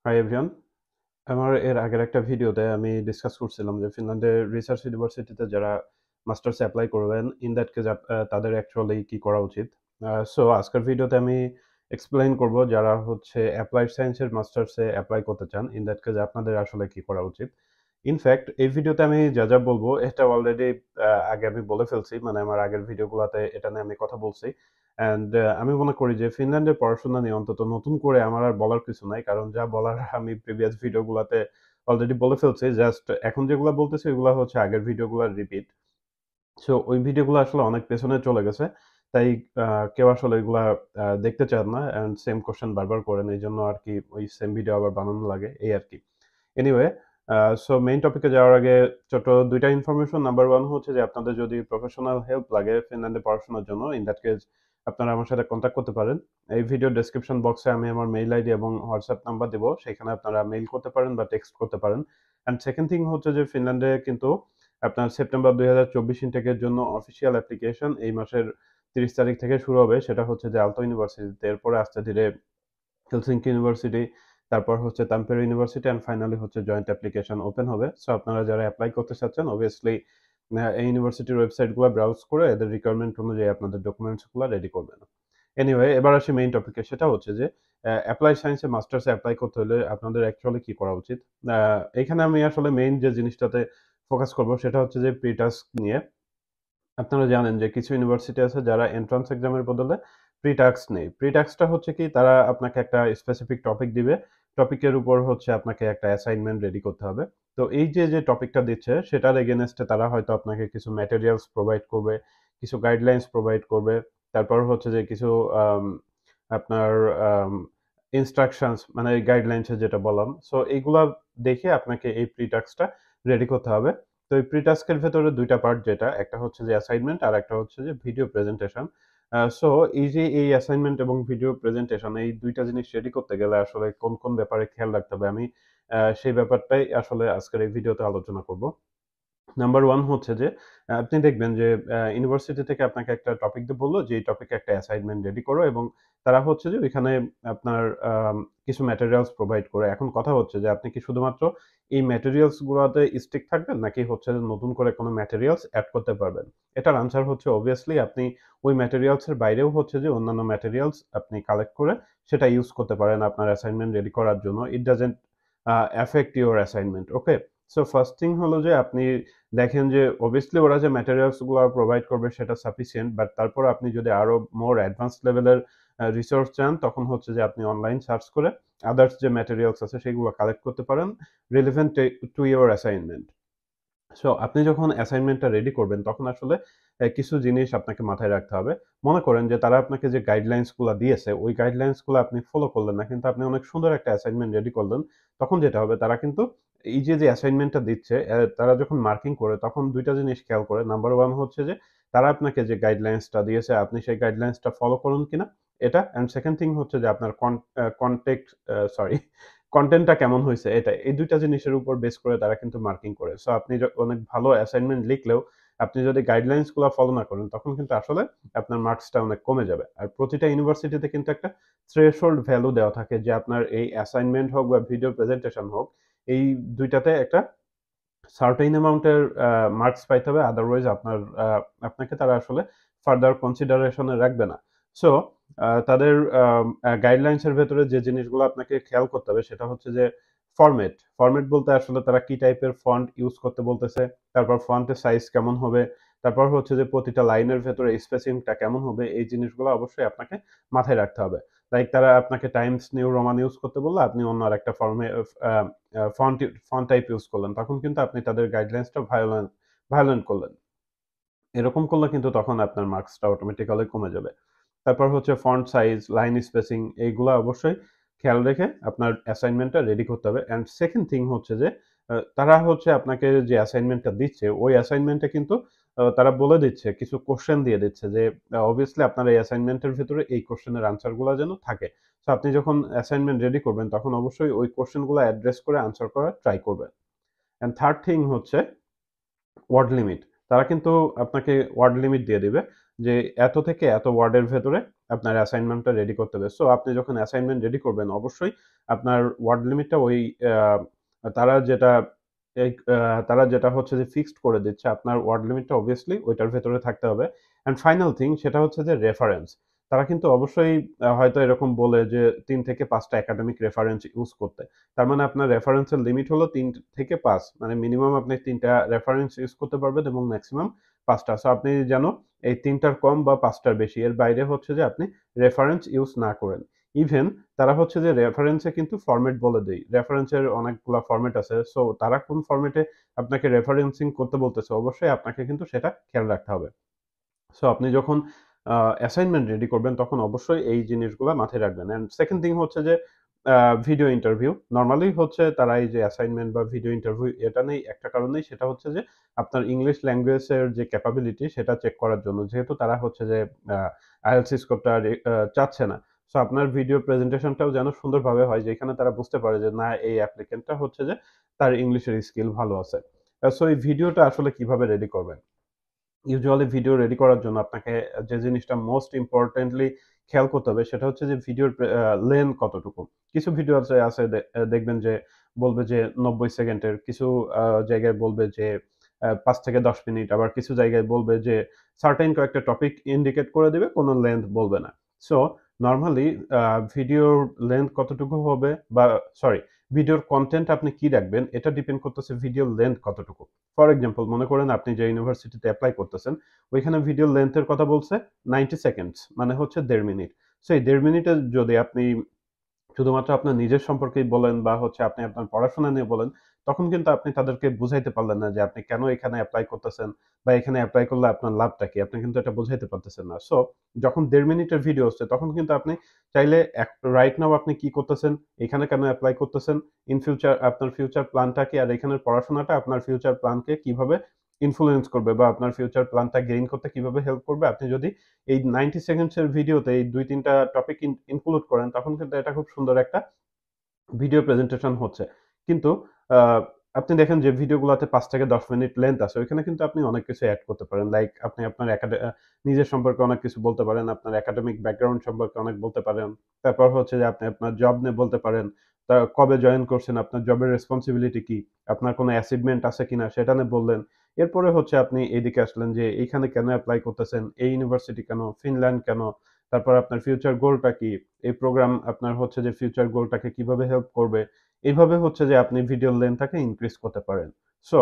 Hi everyone. আমার এর আগের একটা ভিডিওতে আমি ডিসকাস করছিলাম যে ফিনল্যান্ডের রিসার্চ ইউনিভার্সিটিতে যারা মাস্টার্সে অ্যাপ্লাই করবেন ইন দ্যাট কেস তাদের অ্যাকচুয়ালি কি করা উচিত। সো আজকের ভিডিওতে আমি এক্সপ্লেইন করব যারা হচ্ছে অ্যাপ্লাইড সায়েন্সের মাস্টার্সে অ্যাপ্লাই করতে চান ইন দ্যাট কেস আপনাদের আসলে কি করা উচিত। ইনফ্যাক্ট এই ভিডিওতে আমি যা বলবো এটা অলরেডি আগে আমি বলে ফেলছি, মানে আমার আগের ভিডিওগুলোতে এটা নিয়ে আমি কথা বলছি। অ্যান্ড আমি মনে করি যে ফিনল্যান্ডের পড়াশোনা নিয়ে অন্তত নতুন করে আমার আর বলার কিছু নাই, কারণ যা বলার আমি প্রিভিয়াস ভিডিওগুলোতে অলরেডি বলে ফেলছি। জাস্ট এখন যেগুলো বলতেছি ওগুলো হচ্ছে আগের ভিডিওগুলোর রিপিট। সো ওই ভিডিওগুলো আসলে অনেক পেছনে চলে গেছে, তাই কেউ আসলে এগুলা দেখতে চান না অ্যান্ড সেম কোশ্চেন বারবার করেন, এই জন্য আর কি ওই সেম ভিডিও আবার বানানো লাগে এই আর কি। এনিওয়ে, সো মেইন টপিকে যাওয়ার আগে ছোট দুইটা ইনফরমেশন। নাম্বার ওয়ান হচ্ছে যে আপনাদের যদি প্রফেশনাল হেল্প লাগে ফিনল্যান্ডে পড়াশোনার জন্য ইন দ্যাট কেস আপনারা আমার সাথে কন্ট্যাক্ট করতে পারেন। এই ভিডিও ডেসক্রিপশন বক্সে আমি আমার মেইল আইডি এবং হোয়াটসঅ্যাপ নাম্বার দেবো, সেখানে আপনারা মেইল করতে পারেন বা টেক্সট করতে পারেন। অ্যান্ড সেকেন্ড থিং হচ্ছে যে ফিনল্যান্ডে কিন্তু আপনার সেপ্টেম্বর 2024 ইনটেকের জন্য অফিসিয়াল অ্যাপ্লিকেশন এই মাসের 30 তারিখ থেকে শুরু হবে। সেটা হচ্ছে যে আলতো ইউনিভার্সিটিতে, এরপরে আস্তে ধীরে হেলসিঙ্কি ইউনিভার্সিটি, তারপর হচ্ছে তাম্পেরে ইউনিভার্সিটি অ্যান্ড ফাইনালি হচ্ছে জয়েন্ট অ্যাপ্লিকেশন ওপেন হবে। সো আপনারা যারা অ্যাপ্লাই করতে চাচ্ছেন অবভিয়াসলি এই ইউনিভার্সিটির ওয়েবসাইটগুলো ব্রাউজ করে এদের রিকোয়ারমেন্ট অনুযায়ী আপনাদের ডকুমেন্টসগুলো রেডি করবেন। এনিওয়ে, এবার আসি মেইন টপিকে। সেটা হচ্ছে যে অ্যাপ্লাই সায়েন্সে মাস্টার্সে অ্যাপ্লাই করতে হলে আপনাদের অ্যাকচুয়ালি কি করা উচিত। এখানে আমি আসলে মেইন যে জিনিসটাতে ফোকাস করব সেটা হচ্ছে যে প্রি টাস্ক নিয়ে। আপনারা জানেন যে কিছু ইউনিভার্সিটি আছে যারা এন্ট্রান্স এক্সামের বদলে প্রি টাস্ক নেই। প্রি টাস্কটা হচ্ছে কি, তারা আপনাকে একটা স্পেসিফিক টপিক দিবে, টপিকের উপর হচ্ছে আপনাকে একটা অ্যাসাইনমেন্ট রেডি করতে হবে। তো এই যে টপিকটা দিচ্ছে সেটার এগেনস্টে তারা হয়তো আপনাকে কিছু ম্যাটেরিয়ালস প্রোভাইড করবে, কিছু গাইডলাইন্স প্রোভাইড করবে, তারপর হচ্ছে যে কিছু আম, আপনার ইনস্ট্রাকশনস, মানে গাইডলাইন্সে যেটা বললাম, সো এইগুলা দেখে আপনাকে এই প্রি টাস্কটা রেডি করতে হবে। তো এই প্রি টাস্কের ভেতরে দুইটা পার্ট, যেটা একটা হচ্ছে যে অ্যাসাইনমেন্ট আর একটা হচ্ছে যে ভিডিও প্রেজেন্টেশন। সো এই যে এই অ্যাসাইনমেন্ট এবং ভিডিও প্রেজেন্টেশন এই দুইটা জিনিস রেডি করতে গেলে আসলে কোন কোন ব্যাপারে খেয়াল রাখতে হবে, আমি সেই ব্যাপারটাই আসলে আজকের এই ভিডিওতে আলোচনা করব। নাম্বার ওয়ান হচ্ছে যে আপনি দেখবেন যে ইউনিভার্সিটি থেকে আপনাকে একটা টপিক দিয়ে বললো যে এই টপিকে একটা অ্যাসাইনমেন্ট রেডি করো, এবং তারা হচ্ছে যে ওইখানে আপনার কিছু ম্যাটেরিয়ালস প্রোভাইড করে। এখন কথা হচ্ছে যে আপনি কি শুধুমাত্র এই ম্যাটেরিয়ালস গুলোতে স্টিক থাকবেন, নাকি হচ্ছে যে নতুন করে কোনো ম্যাটেরিয়ালস অ্যাড করতে পারবেন। এটার আনসার হচ্ছে অবভিয়াসলি আপনি ওই ম্যাটেরিয়ালস এর বাইরেও হচ্ছে যে অন্যান্য ম্যাটেরিয়ালস আপনি কালেক্ট করে সেটা ইউজ করতে পারেন আপনার অ্যাসাইনমেন্ট রেডি করার জন্য। It doesn't affect your assignment. Okay, so first thing হলো যে আপনি দেখেন যে অবভিয়াসলি ওরা যে ম্যাটেরিয়ালস গুলো প্রোভাইড করবে সেটা সাফিসিয়েন্ট, বাট তারপর আপনি যদি আরো মোর অ্যাডভান্স লেভেলের রিসোর্স চান তখন হচ্ছে যে আপনি অনলাইন সার্চ করে আদার্স যে ম্যাটেরিয়ালস আছে সেগুলো কালেক্ট করতে পারেন relevant to your assignment. So আপনি যখন অ্যাসাইনমেন্টটা রেডি করবেন তখন আসলে কিছু জিনিস আপনাকে মাথায় রাখতে হবে। মনে করেন যে তারা আপনাকে যে গাইডলাইন্সগুলো দিয়েছে ওই গাইডলাইন্সগুলো আপনি ফলো করলেন না, কিন্তু আপনি অনেক সুন্দর একটা অ্যাসাইনমেন্ট রেডি করলেন। তখন যেটা হবে, তারা কিন্তু এই যে অ্যাসাইনমেন্টটা দিচ্ছে তারা যখন মার্কিং করে তখন দুইটা জিনিস খেয়াল করে। নাম্বার ওয়ান হচ্ছে যে তারা আপনাকে যে গাইডলাইন্সটা দিয়েছে আপনি সেই গাইডলাইন্সটা ফলো করুন কিনা, এটা। অ্যান্ড সেকেন্ড থিং হচ্ছে যে আপনার কন্টেক্ট সরি কনটেন্টটা কেমন হয়েছে, এটা। এই দুইটা জিনিসের উপর বেস করে তারা কিন্তু মার্কিং করে। সো আপনি অনেক ভালো অ্যাসাইনমেন্ট লিখলেও আপনি যদি গাইডলাইন্স গুলো ফলো না করেন তখন কিন্তু আসলে আপনার মার্কসটা অনেক কমে যাবে। আর প্রতিটা ইউনিভার্সিটিতে কিন্তু একটা থ্রেশহোল্ড ভ্যালু দেওয়া থাকে যে আপনার এই অ্যাসাইনমেন্ট হোক বা ভিডিও প্রেজেন্টেশন হোক, এই দুইটাতে একটা সার্টেইন অ্যামাউন্টের মার্কস পাইতে হবে, আদারওয়াইজ আপনাকে তারা আসলে ফার্দার কনসিডারেশনে রাখবে না। সো তাদের গাইডলাইন্স এর ভেতরে যে জিনিসগুলো আপনাকে খেয়াল করতে হবে সেটা হচ্ছে যে ফরম্যাট বলতে আসলে তারা কি টাইপের ফন্ট ইউজ করতে বলতেছে, তারপর ফন্টের সাইজ কেমন হবে, তারপর হচ্ছে যে প্রতিটা লাইনের ভেতরে স্পেসিংটা কেমন হবে, এই জিনিসগুলো অবশ্যই আপনাকে মাথায় রাখতে হবে। লাইক তারা আপনাকে টাইমস নিউ রোমান ইউজ করতে বললে আপনি অন্য আরেকটা ফর্মে ফন্ট ফন্ট টাইপ ইউজ করলেন, তখন কিন্তু আপনি তাদের গাইডলাইন্সটা ভায়োলেন্ট করলেন। এরকম করলে কিন্তু তখন আপনার মার্কসটা অটোমেটিক্যালি কমে যাবে। তারপর হচ্ছে ফন্ট সাইজ, লাইন স্পেসিং, এইগুলা অবশ্যই খেয়াল রেখে আপনার অ্যাসাইনমেন্টটা রেডি করতে হবে। অ্যান্ড সেকেন্ড থিং হচ্ছে যে তারা হচ্ছে আপনাকে যে অ্যাসাইনমেন্টটা দিচ্ছে ওই অ্যাসাইনমেন্টে কিন্তু তারা বলে দিচ্ছে, কিছু কোশ্চেন দিয়ে দিচ্ছে যে অবভিয়াসলি আপনার এই অ্যাসাইনমেন্টের ভিতরে এই কোশ্চেনের আনসারগুলো যেন থাকে। তো আপনি যখন অ্যাসাইনমেন্ট রেডি করবেন তখন অবশ্যই ওই কোশ্চেনগুলো অ্যাড্রেস করে আনসার করার ট্রাই করবেন। অ্যান্ড থার্ড থিং হচ্ছে ওয়ার্ড লিমিট। তারা কিন্তু আপনাকে ওয়ার্ড লিমিট দিয়ে দিবে যে এত থেকে এত ওয়ার্ডের ভেতরে আপনার অ্যাসাইনমেন্টটা রেডি করতে হবে। সো আপনি যখন অ্যাসাইনমেন্ট রেডি করবেন অবশ্যই আপনার ওয়ার্ড লিমিটটা ওই আহ, তারা যেটা তারা যেটা হচ্ছে যে ফিক্সড করে দিচ্ছে আপনার ওয়ার্ড লিমিটটা অবভিয়াসলি ওইটার ভেতরে থাকতে হবে। অ্যান্ড ফাইনাল থিং সেটা হচ্ছে যে রেফারেন্স। তারা কিন্তু অবশ্যই হয়তো এরকম বলে যে ৩ থেকে ৫টা একাডেমিক রেফারেন্স ইউজ করতে। তার মানে আপনার রেফারেন্সের লিমিট হলো ৩ থেকে ৫, মানে মিনিমাম আপনি ৩টা রেফারেন্স ইউজ করতে পারবেন এবং ম্যাক্সিমাম ৫টা। সো আপনি যেন এই ৩টার কম বা ৫টার বেশি এর বাইরে হচ্ছে যে আপনি রেফারেন্স ইউজ না করেন। ইভেন তারা হচ্ছে যে রেফারেন্সে কিন্তু ফরম্যাট বলে দেয়, রেফারেন্সের অনেকগুলা ফরম্যাট আছে। সো তারা কোন ফরম্যাটে আপনাকে রেফারেন্সিং করতে বলতেছে অবশ্যই আপনাকে কিন্তু সেটা খেয়াল রাখতে হবে। সো আপনি যখন অ্যাসাইনমেন্ট রেডি করবেন তখন অবশ্যই এই জিনিসগুলা মাথায় রাখবেন। অ্যান্ড সেকেন্ড থিং হচ্ছে যে ভিডিও ইন্টারভিউ। নরমালি হচ্ছে তারা এই যে অ্যাসাইনমেন্ট বা ভিডিও ইন্টারভিউ এটা নেই একটা কারণেই, সেটা হচ্ছে যে আপনার ইংলিশ ল্যাঙ্গুয়েজের যে ক্যাপাবিলিটি সেটা চেক করার জন্য। যেহেতু তারা হচ্ছে যে আইএলটিএস স্কোরটা চাচ্ছে না। সো আপনার ভিডিও প্রেজেন্টেশনটাও যেন সুন্দরভাবে হয় যেখানে তারা বুঝতে পারে যে না এই অ্যাপ্লিক্যান্টটা হচ্ছে যে তার ইংলিশের স্কিল ভালো আছে। সো এই ভিডিওটা আসলে কিভাবে রেডি করবেন? ইউজুয়ালি ভিডিও রেডি করার জন্য আপনাকে যে জিনিসটা মোস্ট ইম্পর্টেন্টলি খেয়াল করতে হবে সেটা হচ্ছে যে ভিডিওর লেন্থ কতটুকু। কিছু ভিডিও আছে দেখবেন যে বলবে যে ৯০ সেকেন্ডের, কিছু জায়গায় বলবে যে ৫ থেকে ১০ মিনিট, আবার কিছু জায়গায় বলবে যে সার্টেন কয়েকটা টপিক ইন্ডিকেট করে দেবে, কোনো লেন্থ বলবে না। সো নর্মালি ভিডিওর লেন্থ কতটুকু হবে বা সরি ভিডিওর কন্টেন্ট আপনি কি রাখবেন এটা ডিপেন্ড করতেছে ভিডিওর লেন্থ কতটুকু। ফর এক্সাম্পল মনে করেন আপনি যে ইউনিভার্সিটিতে অ্যাপ্লাই করতেছেন ওইখানে ভিডিও লেন্থের কথা বলছে 90 সেকেন্ডস, মানে হচ্ছে ১.৫ মিনিট। সো এই ১.৫ মিনিটে যদি আপনি শুধুমাত্র আপনার নিজের সম্পর্কেই বলেন বা হচ্ছে আপনি আপনার পড়াশোনা নিয়ে বলেন, তখন কিন্তু আপনি তাদেরকে বুঝাইতে পারলেন না যে আপনি কেন এখানে এপ্লাই করতেছেন বা এখানে এপ্লাই করলে আপনার লাভটা কি? আপনি কিন্তু এটা বুঝাইতে পারতেছেন না। সো যখন ১.৫ মিনিটের ভিডিও হচ্ছে তখন কিন্তু আপনি চাইলে রাইট নাও আপনি কি করতেছেন, এখানে কেন এপ্লাই করতেছেন, ইন ফিউচার আপনার ফিউচার প্ল্যানটা কি, আর এখানের পড়াশোনাটা আপনার ফিউচার প্ল্যানকে কিভাবে ইনফ্লুয়েন্স করবে বা আপনার ফিউচার প্ল্যানটা গেইন করতে কিভাবে হেল্প করবে। আপনি যদি এই 90 সেকেন্ডস এর ভিডিওতে এই ২-৩টা টপিক ইনক্লুড করেন তখন কিন্তু এটা খুব সুন্দর একটা ভিডিও প্রেজেন্টেশন হচ্ছে। কিন্তু আ আপনি দেখেন যে ভিডিওগুলাতে ৫ থেকে ১০ মিনিট লেংথ আছে। ওইখানে কিন্তু আপনি অনেক কিছু এড করতে পারেন। লাইক আপনি আপনার নিজের সম্পর্কে অনেক কিছু বলতে পারেন। আপনার একাডেমিক ব্যাকগ্রাউন্ড সম্পর্কে অনেক বলতে পারেন। তারপর হচ্ছে যে আপনি আপনার জব নিয়ে বলতে পারেন। কবে জয়েন করছেন, আপনার জবের রেসপনসিবিলিটি কি? আপনার কোনো অ্যাচিভমেন্ট আছে কিনা সেটা নিয়ে বললেন। এরপরে হচ্ছে আপনি এইদিকে আসলেন যে এইখানে কেন এপ্লাই করতেছেন? এই ইউনিভার্সিটি কেন? ফিনল্যান্ড কেন? তারপর আপনার ফিউচার গোলটা কি? এই প্রোগ্রাম আপনার হচ্ছে যে ফিউচার গোলটাকে কিভাবে হেল্প করবে? এভাবে হচ্ছে যে আপনি ভিডিওর লেন্থটাকে ইনক্রিজ করতে পারেন। সো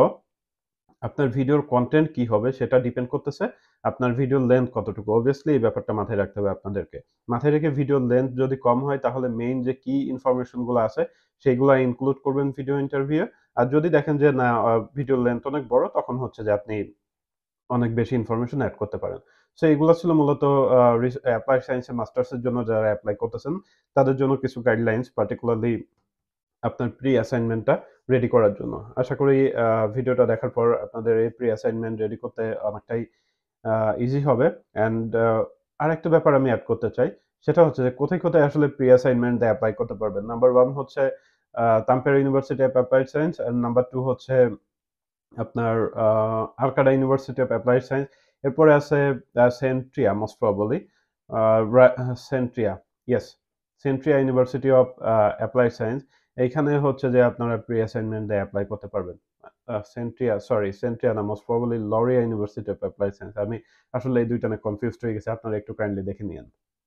আপনার ভিডিওর কনটেন্ট কি হবে সেটা ডিপেন্ড করতেছে আপনার ভিডিওর লেন্থ কতটুকু। অবভিয়াসলি এই ব্যাপারটা মাথায় রাখতে হবে আপনাদেরকে। মাথায় রেখে ভিডিওর লেন্থ যদি কম হয় তাহলে মেইন যে কি ইনফরমেশন গুলো আছে সেগুলা ইনক্লুড করবেন ভিডিও ইন্টারভিউ এ। আর যদি দেখেন যে না ভিডিওর লেন্থ অনেক বড় তখন হচ্ছে যে আপনি অনেক বেশি ইনফরমেশন এড করতে পারেন। সো এগুলো ছিল মূলত অ্যাপ্লাইড সায়েন্সে মাস্টার্স এর জন্য যারা এপ্লাই করতেছেন তাদের জন্য কিছু গাইডলাইনস পার্টিকুলারলি আপনার প্রি অ্যাসাইনমেন্টটা রেডি করার জন্য। আশা করি ভিডিওটা দেখার পর আপনাদের এই প্রি অ্যাসাইনমেন্ট রেডি করতে অনেকটাই ইজি হবে। অ্যান্ড আরেকটা ব্যাপার আমি এড করতে চাই। সেটা হচ্ছে যে কোথায় আসলে প্রি অ্যাসাইনমেন্ট দিয়ে এপ্লাই করতে পারবেন। নাম্বার 1 হচ্ছে Tampere university of applied science and number 2 হচ্ছে আপনার Arcada university of applied science. এরপরে আছে সেন্ট্রিয়া মোস্ট প্রবাবলি আ রা Centria, yes, Centria university of applied science. এইখানে হচ্ছে যে আপনারা প্রি অ্যাসাইনমেন্ট দিয়ে এপ্লাই করতে পারবেন। সেন্ট্রিয়া না, most probably Laurea university of applied science. আমি আসলে এই ২ টা নিয়ে কনফিউজড হয়ে গেছি। আপনারা একটু কাইন্ডলি দেখে নিয়েন।